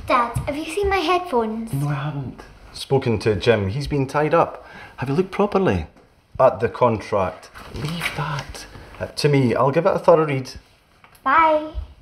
Dad, have you seen my headphones? No, I haven't. Spoken to Jim. He's been tied up. Have you looked properly at the contract? Leave that to me. I'll give it a thorough read. Bye.